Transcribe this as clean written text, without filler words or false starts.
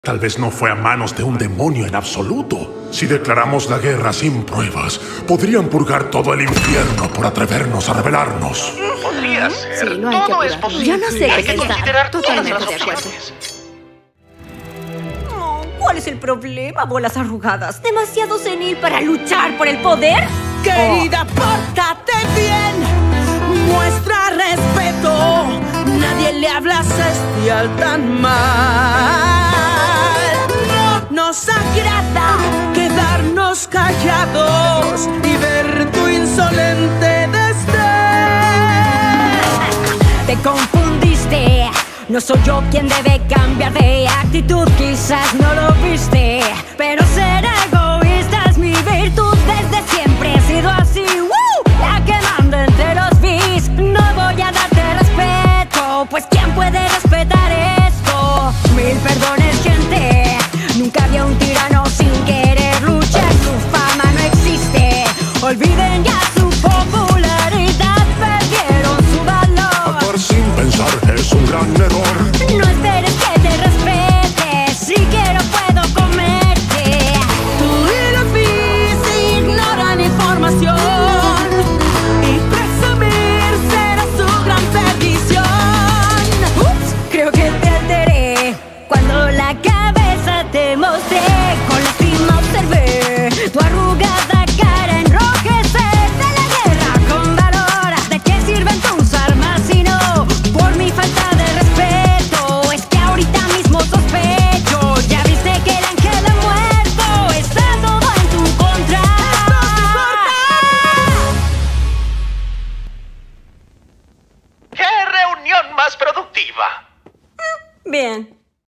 Tal vez no fue a manos de un demonio en absoluto. Si declaramos la guerra sin pruebas, podrían purgar todo el infierno por atrevernos a rebelarnos. Podría ser. Sí, no hay Todo que es apurarnos. posible. Yo no sé Hay qué que pensar. considerar todas Totalmente las de acuerdo. opciones. ¿Cuál es el problema, bolas arrugadas? ¿Demasiado senil para luchar por el poder? Querida, pórtate bien, muestra respeto. Nadie le habla a celestial tan mal. No nos agrada quedarnos callados y ver tu insolente desdén. Te confundiste. No soy yo quien debe cambiar de actitud, quizá.